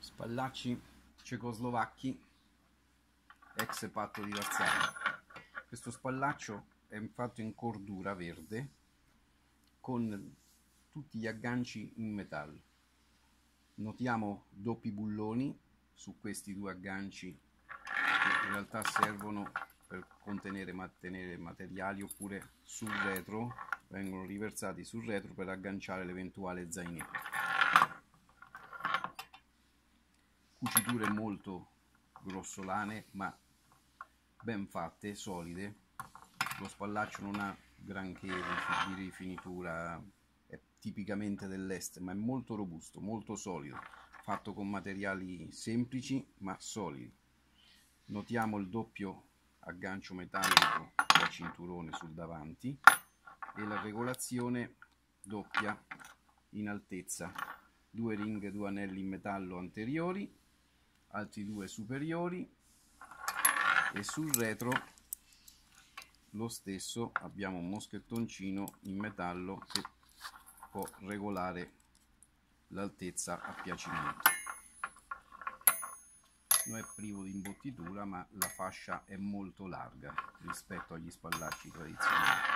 Spallacci cecoslovacchi ex patto di Varsavia. Questo spallaccio è fatto in cordura verde con tutti gli agganci in metallo. Notiamo doppi bulloni su questi due agganci che in realtà servono per contenere materiali, oppure sul retro, vengono riversati sul retro per agganciare l'eventuale zainetto. Cuciture molto grossolane ma ben fatte, solide. Lo spallaccio non ha granché di rifinitura, è tipicamente dell'est, ma è molto robusto, molto solido, fatto con materiali semplici ma solidi. Notiamo il doppio aggancio metallico da cinturone sul davanti e la regolazione doppia in altezza, due ring, due anelli in metallo anteriori, altri due superiori, e sul retro lo stesso abbiamo un moschettoncino in metallo che può regolare l'altezza a piacimento. Non è privo di imbottitura, ma la fascia è molto larga rispetto agli spallacci tradizionali.